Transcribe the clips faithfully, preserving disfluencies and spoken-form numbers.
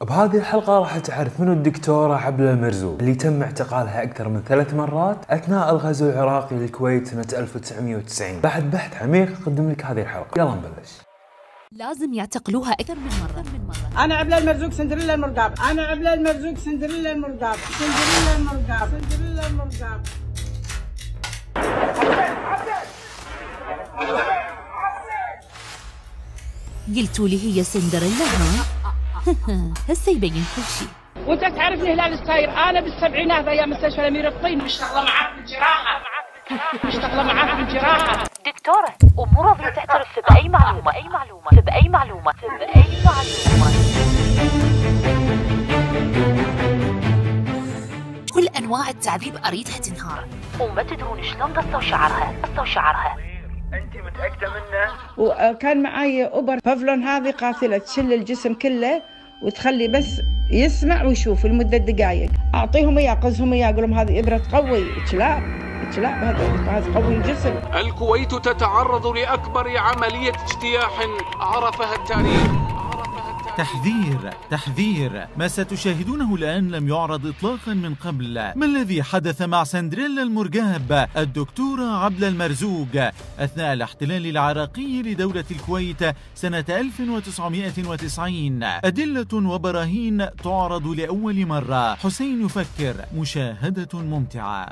بهذه الحلقة راح تعرف منو الدكتورة عبلة المرزوق اللي تم اعتقالها أكثر من ثلاث مرات أثناء الغزو العراقي للكويت سنة ألف وتسعمئة وتسعين. بعد بحث عميق أقدم لك هذه الحلقة، يلا نبلش. لازم يعتقلوها أكثر من مرة. من مرة. أنا عبلة المرزوق سندريلا المرقاب، أنا عبلة المرزوق سندريلا المرقاب، سندريلا المرقاب، سندريلا المرقاب. قلتوا لي هي سندريلا ها؟ هسه يبين كل شيء. وأنت تعرفني هلال الساير، أنا بالسبعينات أيام مستشفى الأمير الطين مشتغلة معاك بالجراحة، مشتغلة معاك بالجراحة. دكتورة ومو راضية تعترف بأي معلومة، أي معلومة، بأي معلومة، بأي معلومة. كل أنواع التعذيب أريدها تنهار، وما تدرون شلون قصوا شعرها، قصوا شعرها. انت متاكده منه؟ وكان معي اوبر بافلون، هذه قاتله تشل الجسم كله وتخلي بس يسمع ويشوف لمده دقائق. اعطيهم اياه، قزهم اياه، اقول لهم هذه ابره تقوي كلاب كلاب، هذا هذا قوي الجسم. الكويت تتعرض لاكبر عمليه اجتياح عرفها التاريخ. تحذير تحذير، ما ستشاهدونه الآن لم يعرض إطلاقا من قبل. ما الذي حدث مع سندريلا المرقاب الدكتورة عبلة المرزوق أثناء الاحتلال العراقي لدولة الكويت سنة ألف وتسعمئة وتسعين؟ أدلة وبراهين تعرض لأول مرة. حسين يفكر، مشاهدة ممتعة.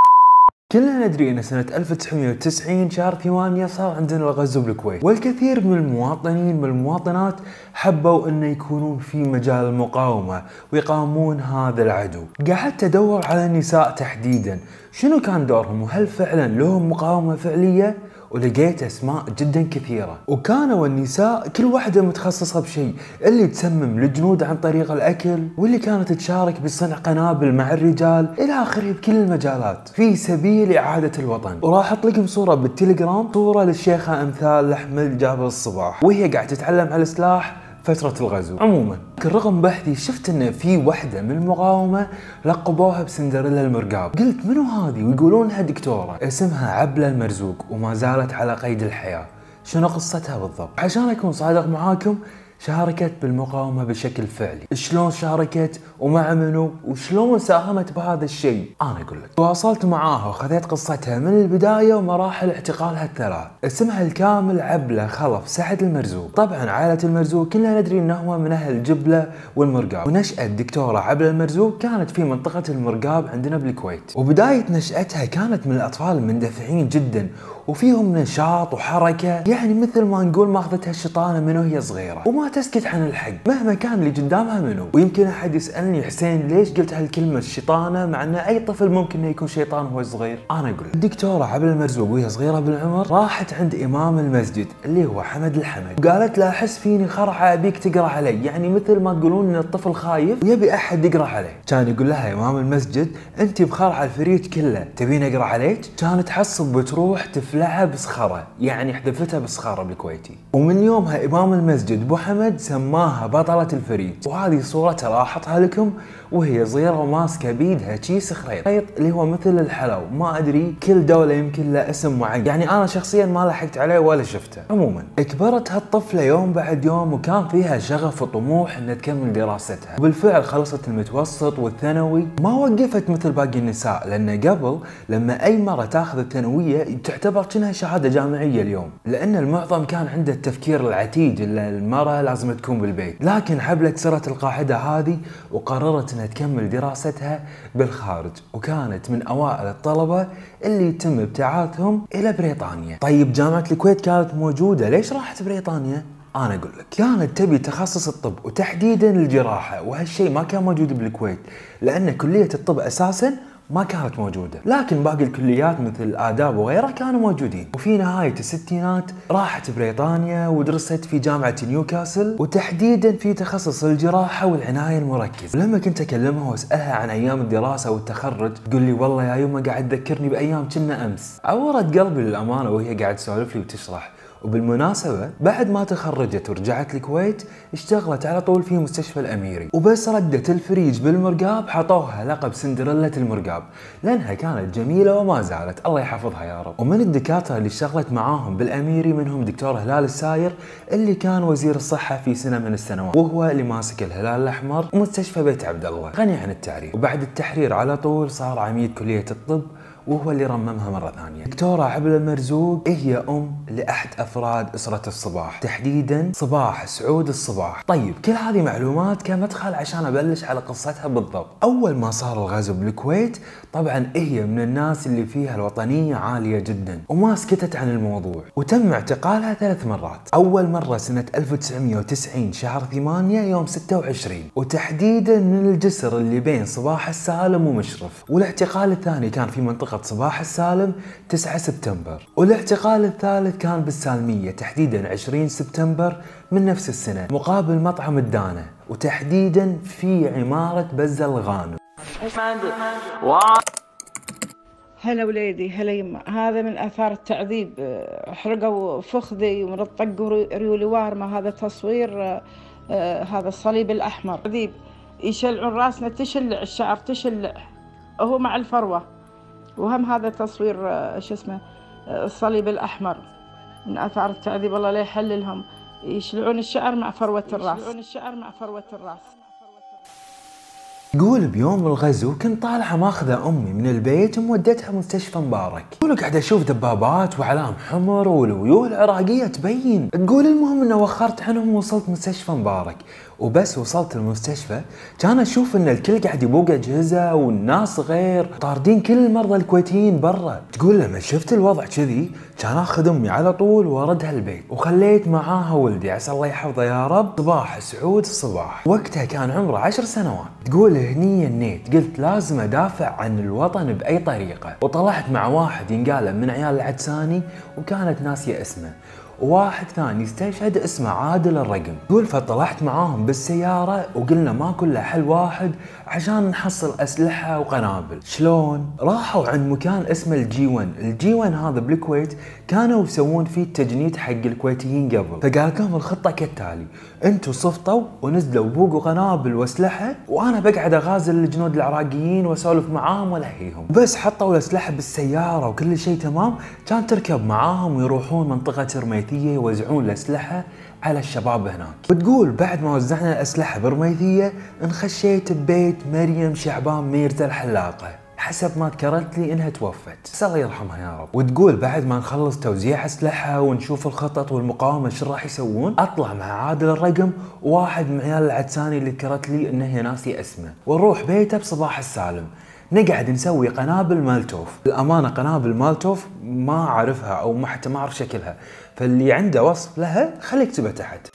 كلنا ندري ان سنة ألف وتسعمئة وتسعين شهر ثمانية صار عندنا الغزو بالكويت، والكثير من المواطنين والمواطنات حبوا ان يكونون في مجال المقاومة ويقاومون هذا العدو. قعدت ادور على النساء تحديدا شنو كان دورهم وهل فعلا لهم مقاومة فعلية، ولقيت اسماء جدا كثيرة، وكانوا النساء كل واحدة متخصصة بشيء. اللي تسمم الجنود عن طريق الاكل، واللي كانت تشارك بصنع قنابل مع الرجال، الى اخره بكل المجالات في سبيل اعادة الوطن. وراح احط لكم صورة بالتليجرام، صورة للشيخة امثال احمد جابر الصباح وهي قاعدة تتعلم على السلاح فترة الغزو. عموما رغم بحثي شفت ان في وحدة من المقاومة لقبوها بسندريلا المرقاب. قلت منو هذه؟ ويقولون لها دكتورة اسمها عبلة المرزوق وما زالت على قيد الحياة. شنو قصتها بالضبط؟ عشان اكون صادق معاكم، شاركت بالمقاومة بشكل فعلي. شلون شاركت ومع منو وشلون ساهمت بهذا الشيء؟ انا اقول لك. تواصلت معاها وخذيت قصتها من البداية ومراحل اعتقالها الثلاث. اسمها الكامل عبلة خلف سعد المرزوق. طبعا عائلة المرزوق كلنا ندري انهم من اهل جبلة والمرقاب، ونشأة الدكتورة عبلة المرزوق كانت في منطقة المرقاب عندنا بالكويت. وبداية نشأتها كانت من الاطفال المندفعين جدا وفيهم نشاط وحركة، يعني مثل ما نقول ماخذتها الشيطانة من وهي صغيرة، وما تسكت عن الحق مهما كان اللي قدامها منو. ويمكن احد يسألني حسين ليش قلت هالكلمة الشيطانة مع ان اي طفل ممكن انه يكون شيطان وهو صغير؟ انا اقول الدكتورة عبلة المرزوق وهي صغيرة بالعمر راحت عند امام المسجد اللي هو حمد الحمد، وقالت له احس فيني خرعة ابيك تقرا علي، يعني مثل ما تقولون ان الطفل خايف ويبي احد يقرا عليه. كان يقول لها امام المسجد انت بخرعة الفريج كله تبين اقرا عليك؟ كانت تحصب وتروح تفلعها بصخرة، يعني حذفتها بصخرة بالكويتي. ومن يومها امام المسجد ابو حمد سماها بطلة الفريج. وهذه صورتها راح احطها لكم وهي صغيرة وماسكة بيدها كيس خريط، خريط اللي هو مثل الحلو، ما ادري كل دولة يمكن له اسم معين، يعني انا شخصيا ما لحقت عليه ولا شفته. عموما كبرت هالطفلة يوم بعد يوم وكان فيها شغف وطموح انها تكمل دراستها، وبالفعل خلصت المتوسط والثانوي. ما وقفت مثل باقي النساء، لان قبل لما اي مرة تاخذ الثانوية تعتبر كأنها شهادة جامعية اليوم، لان المعظم كان عنده التفكير العتيج اللي المرأة لازم تكون بالبيت. لكن عبلة كسرت القاعدة هذه وقررت انها تكمل دراستها بالخارج، وكانت من اوائل الطلبة اللي يتم ابتعاثهم الى بريطانيا. طيب جامعة الكويت كانت موجودة، ليش راحت بريطانيا؟ انا اقول لك. كانت تبي تخصص الطب وتحديدا الجراحة، وهالشيء ما كان موجود بالكويت لان كلية الطب اساسا ما كانت موجودة، لكن باقي الكليات مثل الآداب وغيرها كانوا موجودين. وفي نهاية الستينات راحت بريطانيا ودرست في جامعة نيوكاسل، وتحديدا في تخصص الجراحة والعناية المركزة. ولما كنت أكلمها وأسألها عن أيام الدراسة والتخرج تقول لي والله يا يمه قاعد تذكرني بأيام كنا أمس. عورت قلبي للأمانة وهي قاعد تسولف لي وتشرح، وبالمناسبة بعد ما تخرجت ورجعت الكويت اشتغلت على طول في مستشفى الأميري، وبس ردت الفريج بالمرقاب حطوها لقب سندريلا المرقاب لأنها كانت جميلة وما زالت، الله يحفظها يا رب. ومن الدكاترة اللي اشتغلت معاهم بالأميري منهم دكتور هلال الساير اللي كان وزير الصحة في سنة من السنوات، وهو اللي ماسك الهلال الأحمر ومستشفى بيت عبد الله، غني عن التعريف. وبعد التحرير على طول صار عميد كلية الطب وهو اللي رممها مرة ثانية. دكتورة عبلة المرزوق هي أم لأحد أفراد أسرة الصباح، تحديدا صباح سعود الصباح. طيب كل هذه معلومات كمدخل عشان أبلش على قصتها بالضبط. أول ما صار الغزو بالكويت طبعا هي من الناس اللي فيها الوطنية عالية جدا وما سكتت عن الموضوع، وتم اعتقالها ثلاث مرات. أول مرة سنة ألف وتسعمية وتسعين شهر ثمانية يوم ستة وعشرين، وتحديدا من الجسر اللي بين صباح السالم ومشرف. والاعتقال الثاني كان في منطقة صباح السالم تسعة سبتمبر، والاعتقال الثالث كان بالسالمية تحديدا عشرين سبتمبر من نفس السنة مقابل مطعم الدانة، وتحديدا في عمارة بزة الغانم. هلا وليدي، هلا يما. هذا من آثار التعذيب، حرقوا فخذي ومن الطق ريولي وارمة. هذا تصوير آه هذا الصليب الأحمر تعذيب، يشلعون راسنا تشلع الشعر تشلع هو مع الفروة. وهم هذا تصوير آه شو اسمه آه الصليب الأحمر من آثار التعذيب، الله لا يحللهم. يشلعون الشعر مع فروة الراس، يشلعون الشعر مع فروة الراس. تقول بيوم الغزو كنت طالعة ماخذة أمي من البيت ومودتها مستشفى مبارك. تقول قاعدة أشوف دبابات وعلام حمر والويول العراقية تبين. تقول المهم إنه وخرت عنهم ووصلت مستشفى مبارك، وبس وصلت المستشفى كان أشوف إن الكل قاعد يبوق أجهزة والناس غير طاردين كل المرضى الكويتيين برا. تقول لما شفت الوضع كذي كان أخذ أمي على طول وردها البيت، وخليت معاها ولدي عسى الله يحفظه يا رب صباح سعود الصباح، وقتها كان عمره عشر سنوات. تقول هني النيت قلت لازم أدافع عن الوطن بأي طريقة، وطلعت مع واحد ينقال من عيال العدساني وكانت ناسية اسمه، وواحد ثاني استشهد اسمه عادل الرقم. تقول فطلعت معاهم بالسيارة وقلنا ماكو الا حل واحد عشان نحصل أسلحة وقنابل. شلون؟ راحوا عند مكان اسمه الجي ون. الجي ون هذا بالكويت كانوا يسوون فيه التجنيد حق الكويتيين قبل، فقال لهم الخطة كالتالي: انتوا صفطوا ونزلوا بوقوا قنابل واسلحة، وانا بقعد اغازل الجنود العراقيين واسولف معاهم والهيهم. بس حطوا الاسلحة بالسيارة وكل شيء تمام، كان تركب معاهم ويروحون منطقة رميثية يوزعون الاسلحة على الشباب هناك. وتقول بعد ما وزعنا الاسلحة برميثية انخشيت ببيت مريم شعبان ميرزا الحلاقة، حسب ما ذكرت لي انها توفت، الله يرحمها يا رب. وتقول بعد ما نخلص توزيع اسلحه ونشوف الخطط والمقاومه شو راح يسوون، اطلع مع عادل الرقم وواحد من عيال العدساني اللي ذكرت لي انه هي ناسي اسمه، ونروح بيته بصباح السالم نقعد نسوي قنابل مالتوف. الامانه قنابل مالتوف ما اعرفها او ما حتى ما اعرف شكلها، فاللي عنده وصف لها خليه يكتبه تحت.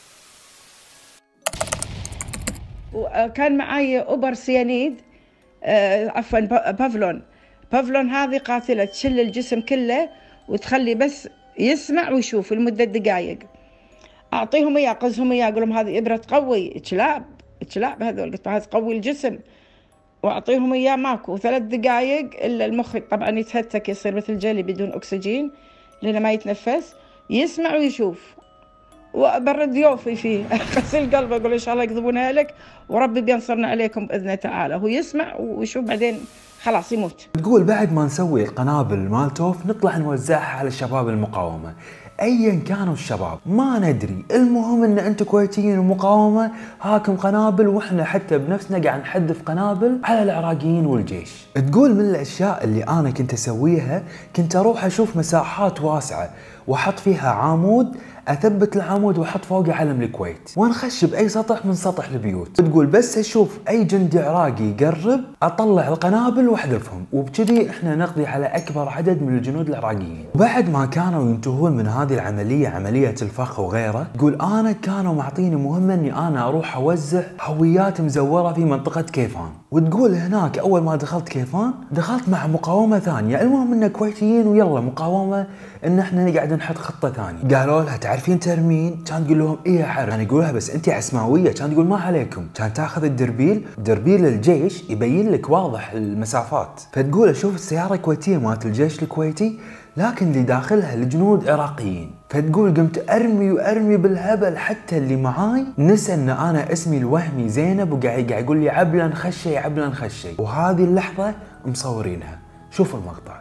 وكان معي اوبر سيانيد آه عفوا بافلون. بافلون هذه قاتلة تشل الجسم كله وتخلي بس يسمع ويشوف لمدة دقائق. أعطيهم إياه قزهم إياه أقول لهم هذه إبرة تقوي تشلاب تشلاب هذول، قلت هذا تقوي الجسم، وأعطيهم إياه ماكو ثلاث دقائق إلا المخ طبعا يتهتك يصير مثل جلي بدون أكسجين لأنه ما يتنفس، يسمع ويشوف. وبرد ضيوفي فيه غسل قلبه اقول ان شاء الله يكذبونها لك وربي بينصرنا عليكم باذنه تعالى. هو يسمع ويشوف بعدين خلاص يموت. تقول بعد ما نسوي القنابل مالتوف نطلع نوزعها على شباب المقاومه ايا كانوا الشباب، ما ندري، المهم ان انتم كويتيين ومقاومه هاكم قنابل، واحنا حتى بنفسنا قاعد نحذف قنابل على العراقيين والجيش. تقول من الاشياء اللي انا كنت اسويها كنت اروح اشوف مساحات واسعه واحط فيها عمود، اثبت العمود واحط فوقه علم الكويت ونخش باي سطح من سطح البيوت. تقول بس اشوف اي جندي عراقي يقرب اطلع القنابل واحذفهم، وبكذي احنا نقضي على اكبر عدد من الجنود العراقيين. وبعد ما كانوا ينتهون من هذه العمليه عمليه الفخ وغيره، تقول انا كانوا معطيني مهمه اني انا اروح اوزع هويات مزوره في منطقه كيفان. وتقول هناك اول ما دخلت كيفان دخلت مع مقاومه ثانيه، المهم ان كويتيين ويلا مقاومه ان احنا نقعد نحط خطه ثانيه. قالوا لها تعرفين ترمين؟ كان تقول لهم ايه اعرف. كان يقولها بس انت عسماويه، كان تقول ما عليكم. كان تاخذ الدربيل، دربيل الجيش يبين لك واضح المسافات. فتقول اشوف السياره الكويتيه مالت الجيش الكويتي لكن اللي داخلها الجنود عراقيين. فتقول قمت ارمي وارمي بالهبل حتى اللي معاي نسى ان انا اسمي الوهمي زينب، وقاعد قاعد يقول لي عبلن خشي عبلن خشي. وهذه اللحظة مصورينها، شوفوا المقطع.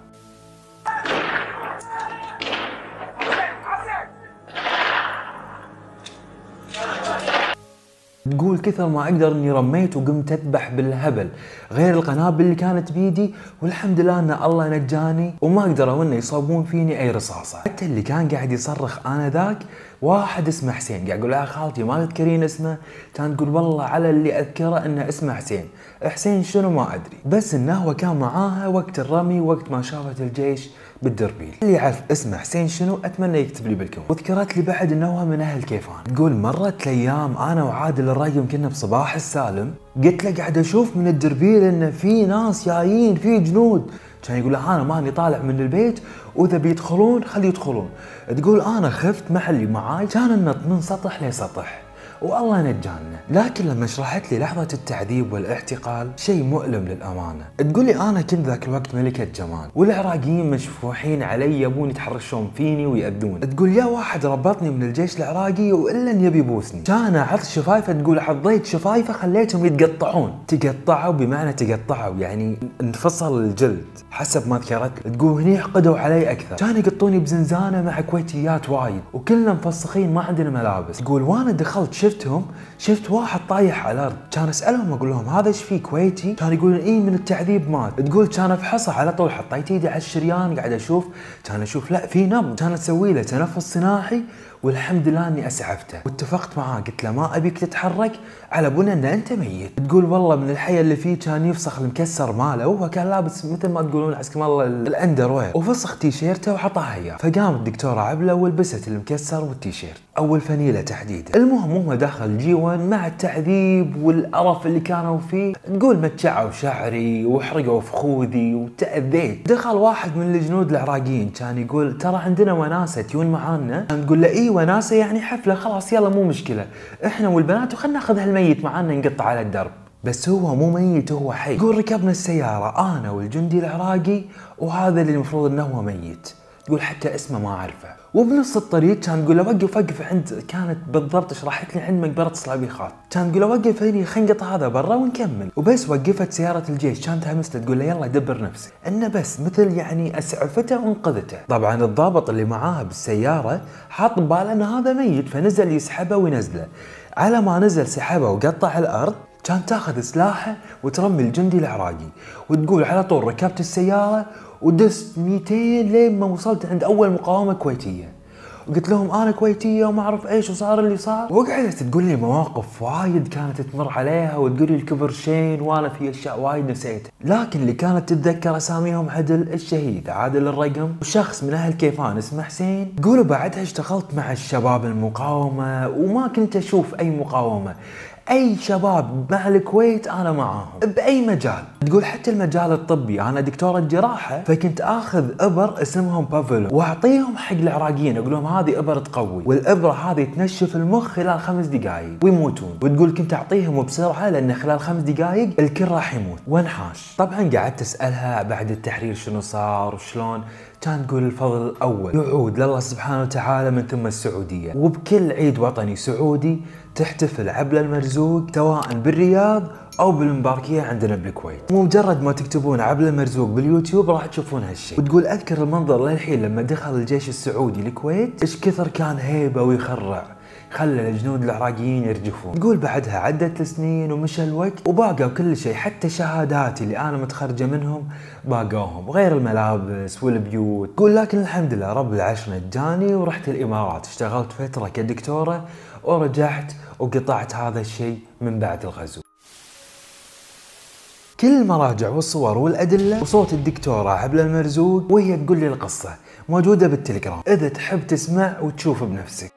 تقول كثر ما اقدر اني رميت وقمت اذبح بالهبل غير القنابل اللي كانت بيدي، والحمد لله ان الله نجاني وما قدروا انه يصابون فيني اي رصاصه. حتى اللي كان قاعد يصرخ انذاك واحد اسمه حسين، قاعد يقول يا خالتي ما تذكرين اسمه؟ كان تقول والله على اللي اذكره انه اسمه حسين. حسين شنو ما ادري، بس انه هو كان معاها وقت الرمي وقت ما شافت الجيش بالدربيل. اللي يعرف اسمه حسين شنو اتمنى يكتب لي بالكومنت. وذكرت لي بعد انه هو من اهل كيفان. تقول مرت الايام انا وعادل الرقم كنا بصباح السالم، قلت له قاعد اشوف من الدربيل انه في ناس جايين في جنود. كان يقول له انا ماني طالع من البيت واذا بيدخلون خلي يدخلون. تقول انا خفت مع اللي معاي، كان النط من سطح لسطح والله نجانا. لكن لما شرحت لي لحظة التعذيب والاعتقال شيء مؤلم للأمانة. تقول لي أنا كنت ذاك الوقت ملكة جمال والعراقيين مشفوحين علي يبون يتحرشون فيني ويأذون. تقول يا واحد ربطني من الجيش العراقي وإلا يبي يبوسني، كان أعض شفايفه. تقول عضيت شفايفه خليتهم يتقطعون. تقطعوا بمعنى تقطعوا يعني انفصل الجلد حسب ما ذكرت. تقول هني حقدوا علي أكثر، كانوا يقطوني بزنزانة مع كويتيات وايد وكلنا مفسخين ما عندنا ملابس. تقول وانا دخلت شفتهم شفت واحد طايح على الارض، كان اسالهم اقول لهم هذا ايش فيه كويتي؟ كان يقولون اي من التعذيب مات. تقول كان افحصه على طول، حطيت ايدي على الشريان قاعد اشوف، كان اشوف لا في نبض، كان اسوي له تنفس صناعي والحمد لله اني اسعفته. واتفقت معاه قلت له ما ابيك تتحرك على بنى ان انت ميت. تقول والله من الحياه اللي فيه كان يفسخ المكسر ماله، وهو كان لابس مثل ما تقولون عسكم الله الاندروير، وفسخ تيشيرته وحطها اياه. فقامت الدكتوره عبله ولبست المكسر والتيشيرت او الفنيله تحديدا. المهم هو دخل جيوان مع التعذيب والقرف اللي كانوا فيه. تقول متشعوا شعري وحرقوا فخوذي وتاذيت. دخل واحد من الجنود العراقيين كان يقول ترى عندنا وناسه تيون معانا. كان تقول له اي وناسه يعني حفله خلاص يلا مو مشكله احنا والبنات وخلنا ناخذ هالميت معانا نقطع على الدرب. بس هو مو ميت هو حي. تقول ركبنا السياره انا والجندي العراقي وهذا اللي المفروض انه هو ميت. تقول حتى اسمه ما اعرفه. وبنص الطريق كان تقول له وقف وقف عند، كانت بالضبط شرحت لي عند مقبره صلابيخات. كان تقول له وقف هني خلينا نقطع هذا برا ونكمل. وبس وقفت سياره الجيش كانت همسته تقول له يلا دبر نفسك، انه بس مثل يعني اسعفته وانقذته. طبعا الضابط اللي معاها بالسياره حاط بباله ان هذا ميت فنزل يسحبه وينزله. على ما نزل سحبه وقطع الارض كان تاخذ سلاحه وترمي الجندي العراقي. وتقول على طول ركبت السياره ودست مئتين لين ما وصلت عند اول مقاومه كويتيه، وقلت لهم انا كويتيه وما اعرف ايش وصار اللي صار. وقعدت تقول لي مواقف وايد كانت تمر عليها وتقول لي الكبر شين وانا في اشياء وايد نسيتها. لكن اللي كانت تتذكر اساميهم عدل الشهيد عادل الرقم وشخص من اهل كيفان اسمه حسين. تقول بعدها اشتغلت مع الشباب المقاومه وما كنت اشوف اي مقاومه، اي شباب مع الكويت انا معاهم باي مجال. تقول حتى المجال الطبي انا دكتوره جراحه فكنت اخذ ابر اسمهم بافلو واعطيهم حق العراقيين اقول لهم هذه ابر تقوي والابره هذه تنشف المخ خلال خمس دقائق ويموتون. وتقول كنت اعطيهم بسرعه لان خلال خمس دقائق الكل راح يموت وانحاش. طبعا قعدت اسالها بعد التحرير شنو صار وشلون. كان تقول الفضل الاول يعود لله سبحانه وتعالى من ثم السعوديه، وبكل عيد وطني سعودي تحتفل عبلة المرزوق سواء بالرياض او بالمباركيه عندنا بالكويت. مجرد ما تكتبون عبلة المرزوق باليوتيوب راح تشوفون هالشيء. وتقول اذكر المنظر للحين لما دخل الجيش السعودي الكويت ايش كثر كان هيبه ويخرع، خلى الجنود العراقيين يرجفون. تقول بعدها عدت السنين ومشى الوقت وباقوا كل شيء، حتى شهاداتي اللي انا متخرجه منهم باقوهم غير الملابس والبيوت. تقول لكن الحمد لله رب العرش نجاني ورحت الامارات اشتغلت فتره كدكتوره ورجعت وقطعت هذا الشيء من بعد الغزو. كل المراجع والصور والادله وصوت الدكتوره عبلة المرزوق وهي تقول لي القصه موجوده بالتليجرام اذا تحب تسمع وتشوف بنفسك.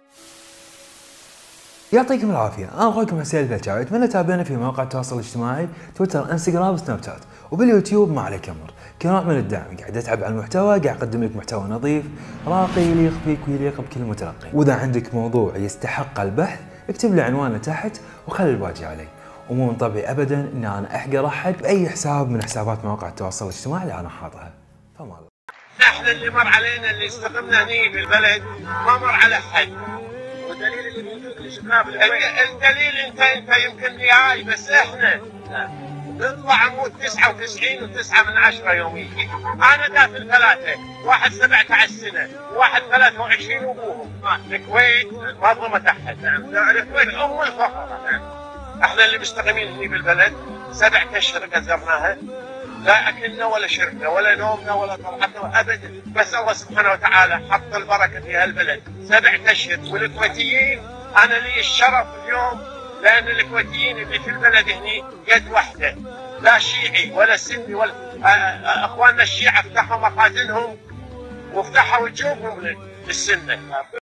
يعطيكم العافيه، انا اخوكم حسين الفلشاوي، اتمنى تتابعونا في مواقع التواصل الاجتماعي تويتر انستغرام سناب شات وباليوتيوب ما عليك امر. كنوع من الدعم قاعد اتعب على المحتوى، قاعد اقدم لك محتوى نظيف راقي يليق فيك ويليق بكل متلقي. واذا عندك موضوع يستحق البحث اكتب لي عنوانه تحت وخلي الباقي علي. ومو من طبعي ابدا ان انا احقر احد باي حساب من حسابات مواقع التواصل الاجتماعي اللي انا حاطها. فما الله. احنا اللي مر علينا اللي استقمنا هني بالبلد ما مر على حد. ودليل الشباب الدليل انت انت يمكن وياي بس احنا نطلع نموت تسعة وتسعين وتسعة من عشرة يوميا. انا دافن ثلاثه، واحد سبعة عشر سنه، واحد ثلاثة وعشرين وابوهم. الكويت منظمه تحت. الكويت ام الفقر. احنا اللي مستقيمين هني بالبلد سبعة اشهر قزرناها، لا اكلنا ولا شربنا ولا نومنا ولا طلعتنا ابدا، بس الله سبحانه وتعالى حط البركه في هالبلد سبعة اشهر. والكويتيين انا لي الشرف اليوم لان الكويتيين اللي في البلد هني يد واحده، لا شيعي ولا سني ولا اخواننا الشيعه فتحوا مخازنهم وفتحوا جيوبهم للسنه.